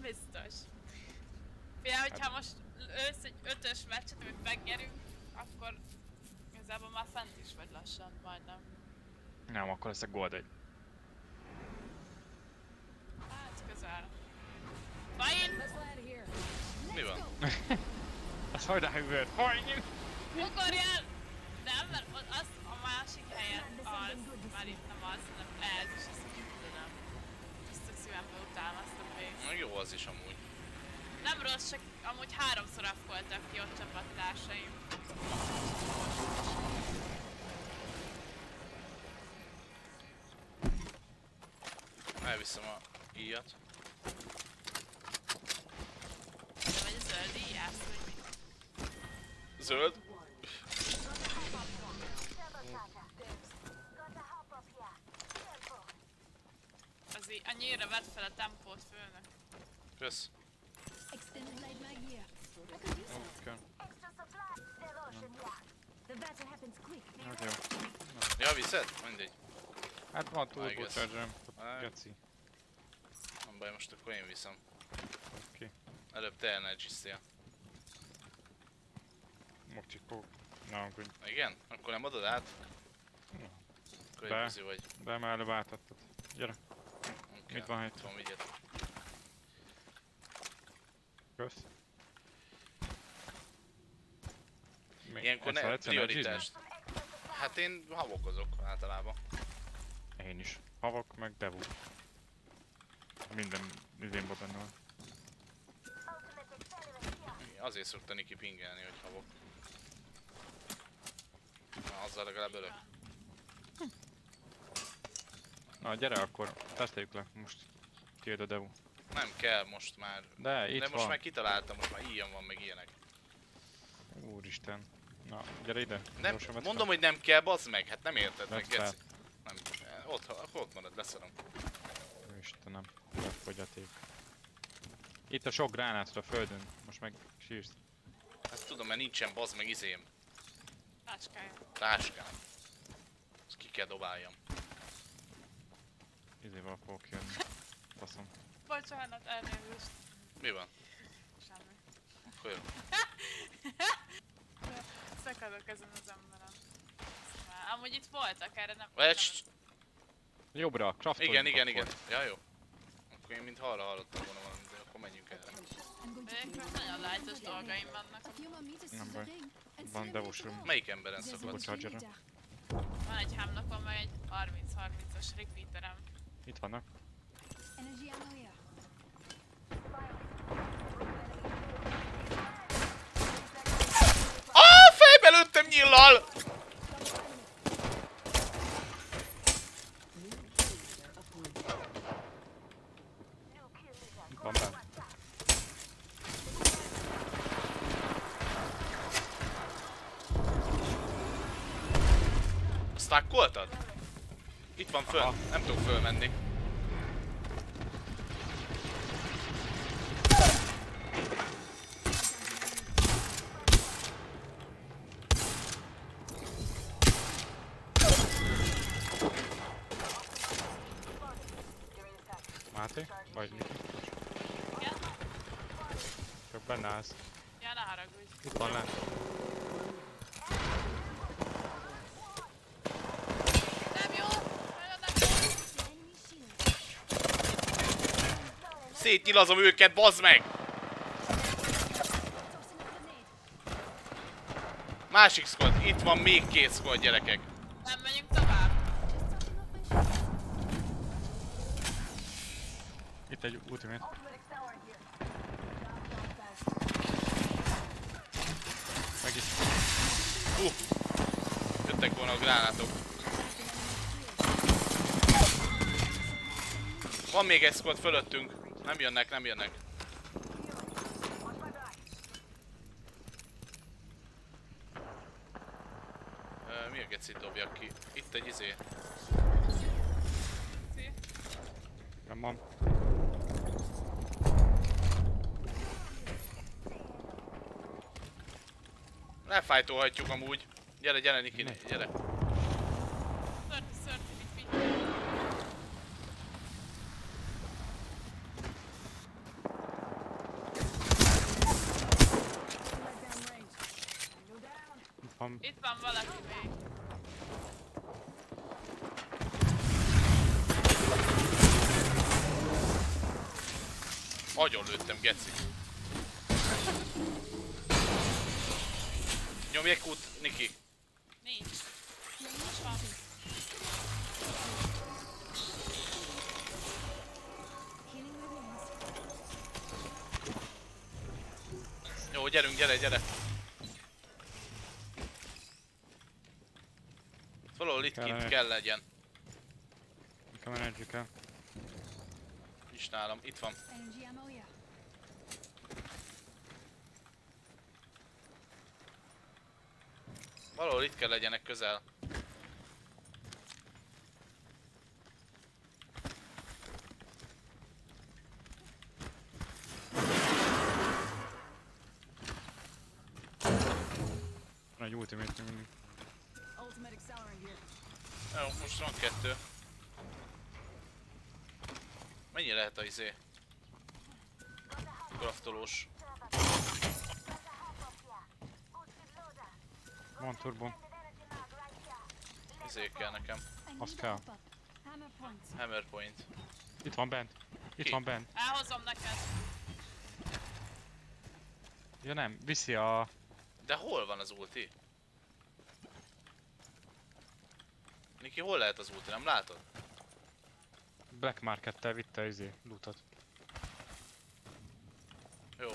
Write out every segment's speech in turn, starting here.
biztos. Figyelj, hogyha most ősz egy 5-ös meccset, amit megnyerünk, akkor igazából már fent is vagy lassan, majdnem. Nem, akkor leszek Gold 1. Hát közel. Fajn! Mi van? Az hagyd ráhűvöd! Hajj! Ugorjál! Nem, mert az a másik helyen az, már itt nem az, hanem ez is az nem. Ezt a szívemből utálmaztam végig. Na jó az is amúgy. Nem rossz, csak amúgy 3-szor afkoltak ki ott csapattársaim. Elviszem a íjat. De vagy a zöld íjász, vagy mi? Zöld? Azért annyira vedd fel a tempót, főnök. Kösz. Hát jó. Ja, viszed? Mindegy. Hát van turbochargerem, Hát. geci. Nem baj, most akkor én viszem. Oké. Előbb te energiztél. Mokcsikó. Na, akkor... Igen? Akkor nem adod át? Akkor De. egy buzi vagy. De már előbb átadtad. Gyere, Okay. mit van helyett? Tudom, vigyed. kösz. Még Ilyenkor egyszer ne egyszer energizni? prioritást. Hát én havokozok általában. Én is. Havok meg devú. Minden izénban benne van. Azért szokta Niki pingelni, hogy havok. Na, azzal legalább ölök. Na gyere akkor, teszteljük le most. Tiéd a devú. Nem kell most már. De itt De most van. már kitaláltam, most már ilyen van, meg ilyenek. Úristen. Na, gyere ide. Nem, Gyorsan vedd mondom, fel. hogy nem kell, bazd meg, hát nem érted meg, Vedd fel. geci. Nem, akkor ott marad, leszarom. Istenem, fogyaték. Itt a sok gránátod a földön, most meg sírsz. Hát tudom, mert nincsen bazd meg izém. Tácskája. Táskám. Ezt ki kell dobáljam. Izéval fogok jönni. Faszom. Bocsánat, elnézést. Mi van? Semmi. Akkor jó. Szakadok ezen az emberem. Amúgy itt voltak, erre nem... Jobbra, craftoljunk Igen, akkor. igen. Ja, jó. Akkor én mintha arra hallottam volna valamit, de akkor menjünk erre. Egyébként nagyon lájtos dolgaim vannak. Nem baj. Van devus room. Melyik emberen szokott? Turbochargerem. Van egy hámnapon, meg egy 30-30-as repeaterem. Itt vannak. Fejbe lőttem nyillal! Itt van benne. Stackoltad? Itt van föl, nem tudok fölmenni. Máté? Vagy Niki? Igen? Csak benne állsz. Ja, ne haragudj. Itt van lent. Nem jó! Nagyon nem jó! Szétnyilazom őket, bazd meg! Másik squad, itt van még 2 squad, gyerekek. Nem menjünk tovább. Itt egy ultimate. Meg itt. Jöttek volna a gránátok. Van még egy squad fölöttünk. Nem jönnek, nem jönnek. Mi a gecit dobjak ki? Itt egy izé. Nem van. Lefájtolhatjuk amúgy. Gyere, gyere Niki, gyere. Szörti, mit. van. Itt van valaki még. Agyon lőttem, geci. Nyomj egy kút, Niki. Nincs. Nincs van. Jó, gyerünk, gyere. Valahol itt kint kell legyen. Nekem energy kell. Nincs nálam, itt van. Valahol itt kell legyenek közel. Van egy ultimate mindig. Jó, most van 2. Mennyi lehet a izé? Kraftolós. Van turbo. Izé kell nekem. Az kell. Hammer point. Itt van bent. Itt Ki? van bent. Elhozom neked. Ja nem, viszi a... De hol van az ulti? Niki, hol lehet az ulti? Nem látod? Black Market-tel vitte izé, lootot. Jó.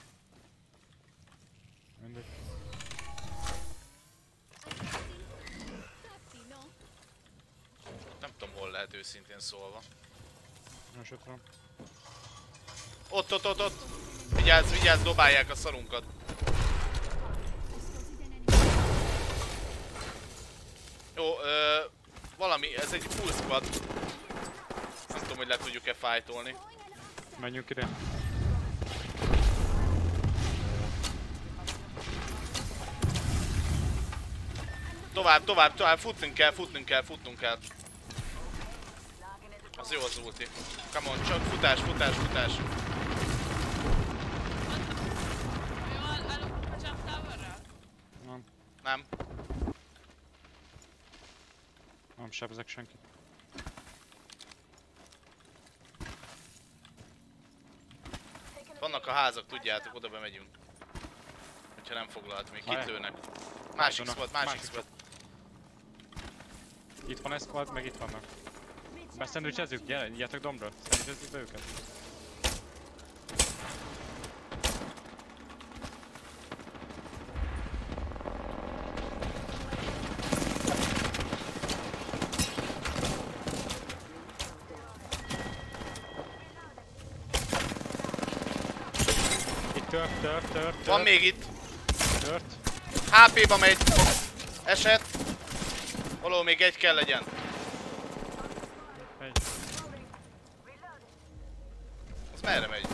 Mindegy. Nem tudom, hol lehet őszintén szólva. Nem se tudom. Ott! Vigyázz, dobálják a szarunkat. Jó, valami, ez egy full squad. Nem tudom, hogy le tudjuk-e fightolni. Menjünk ide. Tovább, futnunk kell. Az jó az ulti. Come on, csak futás. Jól elugrunk a jump towerra? Nem, Nem. nem sebzek senkit. Vannak a házak, tudjátok, oda bemegyünk. Hogyha nem foglalt még. Kit Várj. lőnek? Másik squad. Itt van ez squad, meg itt vannak. Beszendvicsezzük, gyertek dombra. Szendvicsezzük be őket. Itt tört. Van még itt. Tört. HP-ba megy. Eset. Való, még egy kell legyen. Egy. Az merre megy?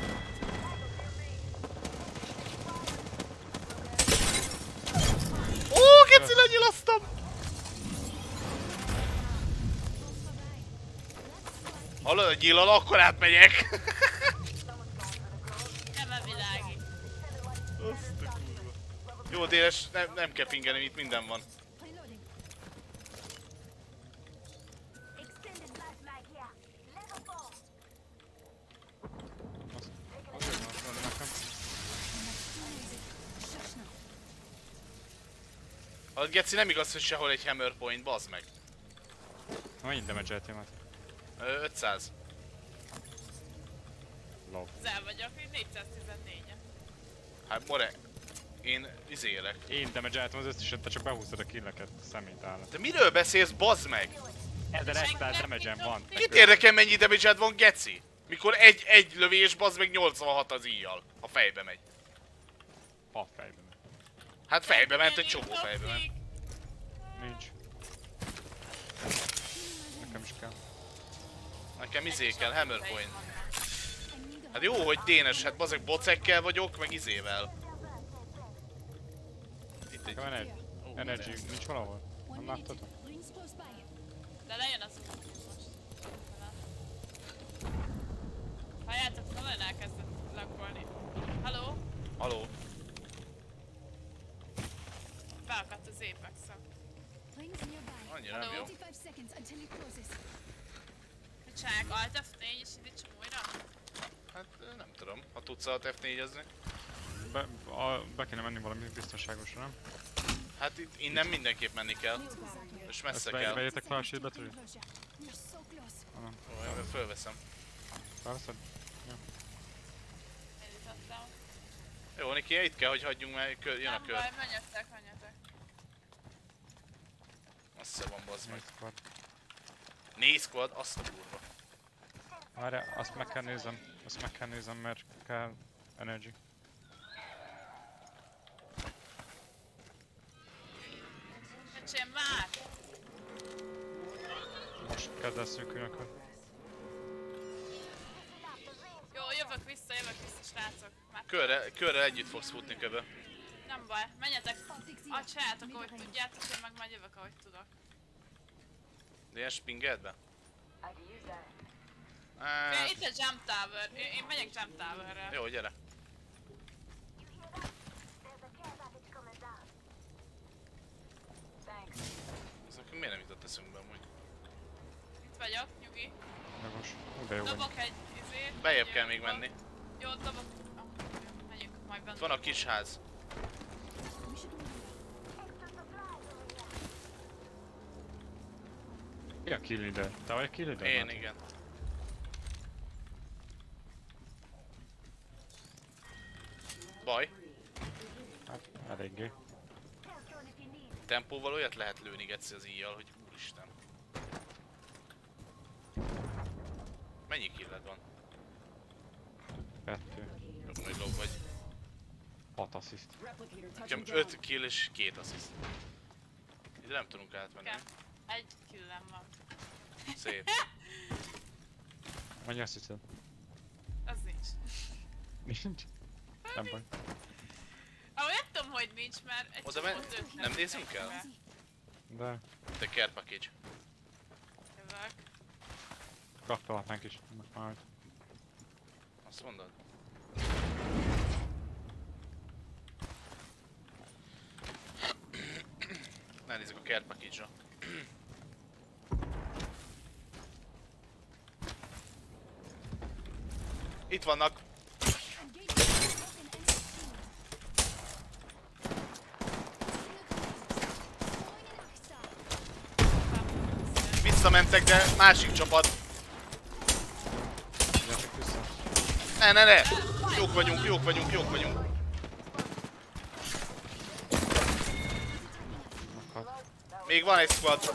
Ó, geci, lenyilasztam! Hallod, a gyillal, akkor átmegyek. Nem a világi. Jó, Déles, nem kell pingelni, itt minden van. A geci nem igaz, hogy sehol egy hammer point, bazd meg. Mennyit damage-eltél már? 500. Love. Zel vagyok, így 414-en. Hát more, én izélek. Én damage-eltem az összeset, te csak behúztad a killeket, szemét állat. De miről beszélsz, bazd meg? 1100 damage-en van. Mit érdekel, mennyi damage van, geci? Mikor egy lövés, bazd meg 86 az íjjal. A fejbe megy. Pa fejben. Hát fejbe ment, egy csomó fejbe ment. Nincs. Nekem is kell. Nekem izé kell, hammer point. Hát jó, hogy Dénes, hát bazeg bocekkel vagyok, meg izével. Itt egy... Energy, nincs valahol? Nem láttatok? De lejön az út most. Halljátok, nagyon elkezdett laggolni. Halló? Haló? Be akar annyira nem jó. 45 seconds until he closes. Mit csinálják? Alt F4 és indítsam újra? Hát nem tudom, ha tudsz Alt F4-ezni. Be kéne menni valami biztonságosra, nem? Hát innen mindenképp menni kell. És messze kell. Vegyétek fel a shield battery? We're so close. Ó, én fölveszem. Felveszed? Elütöttem. Jó, Niki, itt kell, hogy hagyjunk, mert jön a Nem kör. baj, menjetek, menjetek. Messze van, bazd meg. 4 squad. 4 squad, azt a kurva. Várjál, azt meg kell nézem. Azt meg kell nézem, mert kell energy. Öcsém, már! Most kezd el szűkülni akkor. Jó, jövök vissza, srácok. Már Körre együtt fogsz futni köbe. nem baj, menjetek. Csináljátok, ahogy tudjátok, én meg majd jövök, ahogy tudok. De ilyen spingeltbe? Itt a jump tower, én megyek jump towerre. Jó, gyere. Ez nekünk miért nem jutott eszünkbe amúgy? Itt vagyok, nyugi. Jogos. De jó vagy. Dobok egy izét. Bejjebb kell még menni. Jó, dobok. Jó, megyünk, majd bent. Itt van a kis ház. Ki a kill leader? Te vagy a kill leader? Én, Máté? igen. Baj. Hát, eléggé. Tempóval olyat lehet lőni geci az íjjal, hogy úristen. Mennyi killed van? 2. Jó, majd lob vagy. 6 assist. Nekem 5 kill és 2 assist. Ide nem tudunk átmenni. Egy killem van. Szép. Mennyi assisted? Az nincs. Nincs? Nem baj. Ahogy nem tudom, hogy nincs, mert egy Oda csomót lőttem nem nézzünk el? be. De The care package. Jövök. kraftolhatnánk is. Majd. Azt mondod? Megnézzük a care package-ra. Itt vannak. Visszamentek, de másik csapat. Gyertek vissza. Ne! Jók vagyunk. Meghalt. Még van egy squad.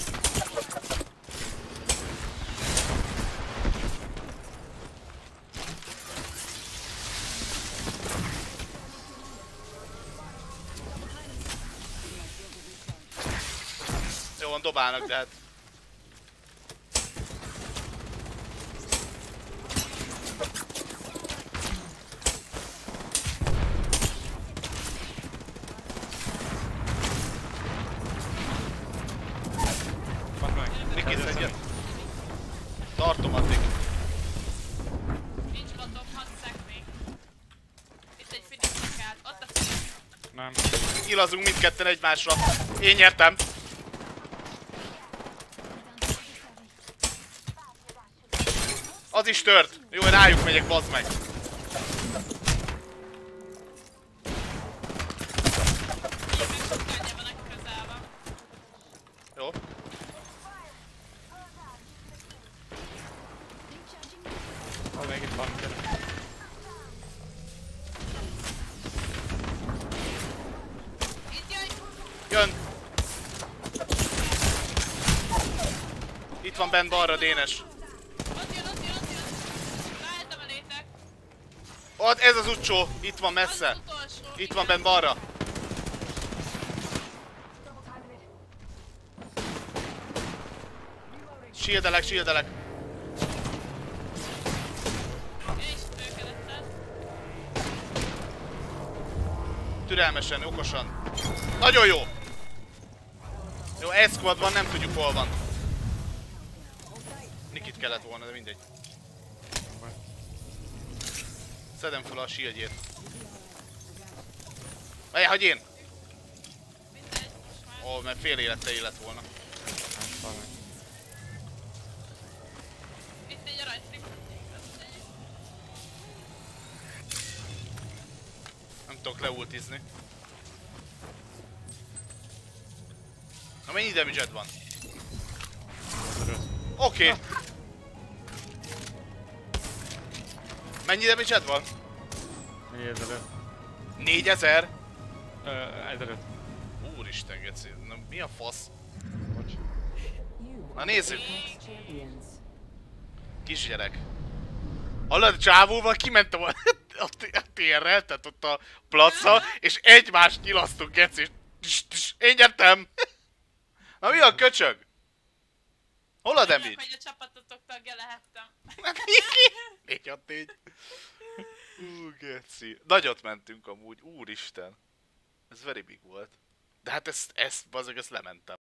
Jó van, dobálnak, de hát... Van meg. Niki egyet. Tartom addig. Nincs gondom, hadd szeknék. Itt egy Phoenix kell. Ott a Phoenix. Nem. Nyilazunk mindketten egymásra. Én nyertem. Az is tört. Jó, hogy rájuk megyek, bazd meg. Könnyebb van, aki közel van. Jó. Még itt van. Itt jöjj! Jön. Itt van bent balra, Dénes. Ott jön! Rájöttem elétek. Ott, ez az utcsó. Itt van messze. Az utolsó. Itt van bent balra. Shieldelek. Én is tőkelettem. Türelmesen, okosan. Nagyon jó. Jó, egy squad van, nem tudjuk hol van. Nikit kellett volna, de mindegy. Szedem fel a shieldjét. Várjál, hagyj én! Mindegy, most már. Ó, mert fél élettel élet volna. tudok leultizni. Na mennyi damage-ed van? Oké. Mennyi damage-ed van? 4000. 4000? 1000. Úristen, geci. Na mi a fasz? Bocs. Na nézzük. Kisgyerek. Hallod, a csávóval kimentem a térre, tehát ott a placra, és egymást nyilasztunk, geci, és én nyertem! Na mi a köcsög? Hol a damage? Hogy a csapatotok tagja lehettem. 4-6-4. Geci. Nagyot mentünk amúgy, úristen. Ez very big volt. De hát ezt bazzeg, ezt lementem.